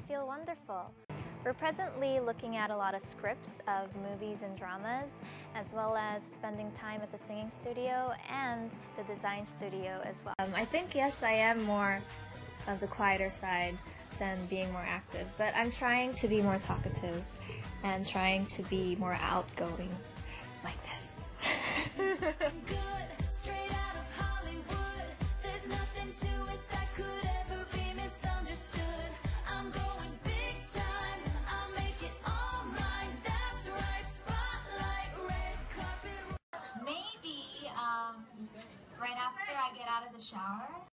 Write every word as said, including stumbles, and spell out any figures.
feel wonderful. We're presently looking at a lot of scripts of movies and dramas, as well as spending time at the singing studio and the design studio as well. Um, I think, yes, I am more of the quieter side than being more active, but I'm trying to be more talkative and trying to be more outgoing, like this. Maybe um, right after I get out of the shower.